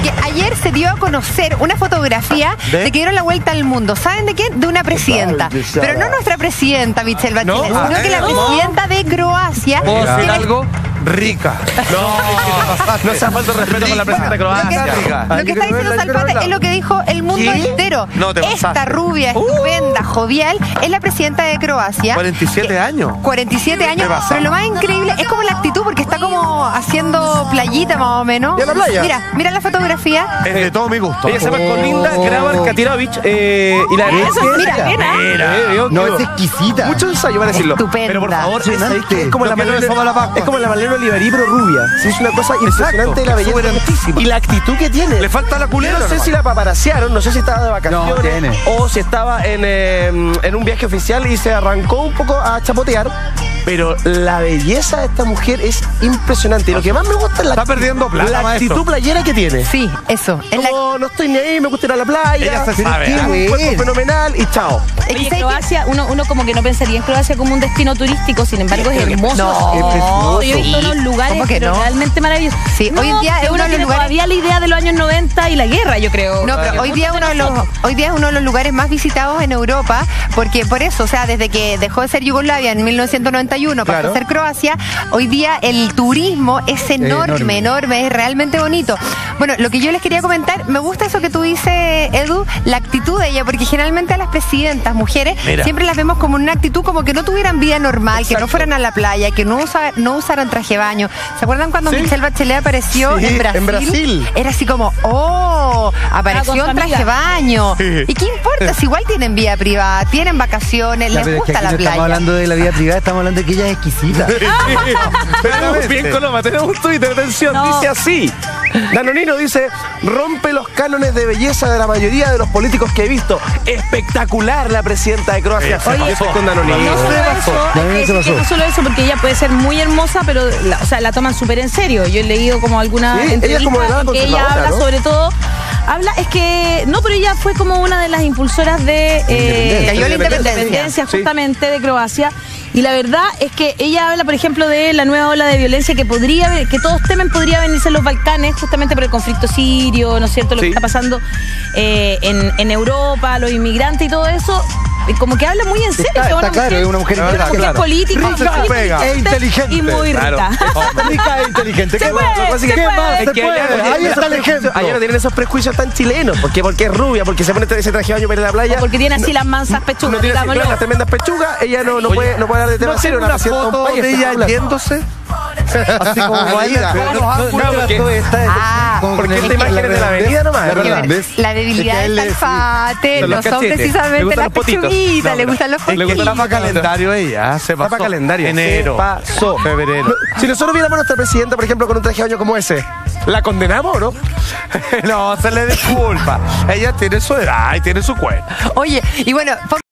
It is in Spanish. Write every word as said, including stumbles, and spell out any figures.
porque ayer se dio a conocer una fotografía ¿De? de que dieron la vuelta al mundo. ¿Saben de quién? De una presidenta. Pero no nuestra presidenta, Michelle Bachelet, ¿No? sino que la presidenta de Croacia. ¿Puedo decir algo? Rica. No, no se ha falta respeto con la presidenta de Croacia. Lo que, lo que está diciendo Salpate es lo que dijo el mundo ¿Qué? entero. No te Esta rubia, estupenda, uh. jovial, es la presidenta de Croacia. cuarenta y siete años. cuarenta y siete años. Pero lo más increíble es como la actitud, porque está como haciendo playita más o menos. ¿Y a la playa? Mira, mira la fotografía. Es de todo mi gusto. Ella se llama Kolinda Grabar Katirovic. Eh, y la Eso, mira, mira. mira. No, es exquisita. Mucho ensayo van a decirlo. Estupenda. Pero por favor, es, es, es como la Malena Es como la Malena Olivarí, pero rubia. Sí, es una cosa impresionante de la belleza. Y la actitud que tiene. Le falta la culera. Yo no sé si la paparasearon, no sé si estaba de vacaciones no, tiene. o si estaba en, eh, en un viaje oficial y se arrancó un poco a chapotear. Pero la belleza de esta mujer es impresionante. Y lo que más me gusta es la, Está perdiendo plata, la actitud maestro. playera que tiene. Sí, eso. Es la... Como no estoy ni ahí, me gusta ir a la playa. Ella se sabe. Tiene un cuerpo fenomenal y chao. Oye, Croacia, uno, uno como que no pensaría en Croacia como un destino turístico, sin embargo es hermoso. No, es precioso. Yo he visto sí. unos lugares ¿Cómo que pero no? realmente maravillosos. Sí, no, hoy en día es uno de los tiene lugares... todavía la idea de los años noventa y la guerra, yo creo. No, pero hoy día, uno de los, hoy día es uno de los lugares más visitados en Europa, porque por eso, o sea, desde que dejó de ser Yugoslavia en mil novecientos noventa y uno Claro. pasó a ser Croacia, hoy día el turismo es enorme, enorme, enorme, es realmente bonito. Bueno, lo que yo les quería comentar, me gusta eso que tú dices, Edu, la actitud de ella, porque generalmente a las presidentas, mujeres, Mira. siempre las vemos como una actitud como que no tuvieran vida normal, Exacto. que no fueran a la playa, que no, usa, no usaran traje de baño. ¿Se acuerdan cuando Sí. Michelle Bachelet apareció Sí, en Brasil? en Brasil. Era así como, oh, apareció con su en traje amiga. de baño. ¿Y qué importa? Si igual tienen vida privada, tienen vacaciones, Ya, les pero es que gusta aquí la no playa. estamos hablando de la vida privada, estamos hablando de que ella es exquisita. Tenemos bien Coloma, tenemos un Twitter, atención, No. dice así. Danonino dice, rompe los cánones de belleza de la mayoría de los políticos que he visto. Espectacular la presidenta de Croacia. Oye, Yo estoy con Danonino. No solo eso, Ya, es se que- pasó. que no solo eso, porque ella puede ser muy hermosa, pero la, o sea, la toman súper en serio. Yo he leído como alguna Sí, ella es entrevista como de la en que ella conservadora, habla ¿no? sobre todo. Habla, es que, no, pero ella fue como una de las impulsoras de eh, Cayó la independencia. independencia Sí. justamente de Croacia. Y la verdad es que ella habla, por ejemplo, de la nueva ola de violencia que podría haber- que todos temen podría venirse en los Balcanes, justamente por el conflicto sirio, ¿no es cierto? Lo Sí. que está pasando eh, en, en Europa, los inmigrantes y todo eso. Y como que habla muy en serio. Está- es una está claro, mujer- es una mujer es una inteligente, mujer claro. política, Rica muy se pega. Es inteligente. y muy rica. Claro. Rica e inteligente. Se ¿Qué puede, más? se ¿Qué puede. más? Es Se que allá no puede. tienen Ahí esos está el prejuicios- ejemplo. allá no tienen esos prejuicios tan chilenos. Porque, porque es rubia, porque se pone ese traje de baño para ir a la playa. O porque tiene así las mansas No pechugas, tiene así, digámoslo. claro, las tremendas pechugas. Ella no, no, Oye, puede, no puede hablar de temas ¿No tiene serios. una presidenta de un foto país de ella espectacular. yéndose? Así como baila. Pero no, No, no, no, porque- todo está- Ah, como porque con esta el- imagen es de la avenida nomás, La ¿verdad? verdad, ¿ves? La debilidad Es que a él del le- Salfate, Son no los son cachetes. Le precisamente gustan las los potitos. pechuguitas, No, le no. gustan los Es que potitos. está para calendario ella, se pasó. Va para calendario. Enero. Se pasó. Febrero. Si nosotros viéramos a nuestra presidenta, por ejemplo, con un traje de baño como ese, ¿la condenamos o no? No, se le disculpa. Ella tiene su edad y tiene su cuerpo. Oye, y bueno,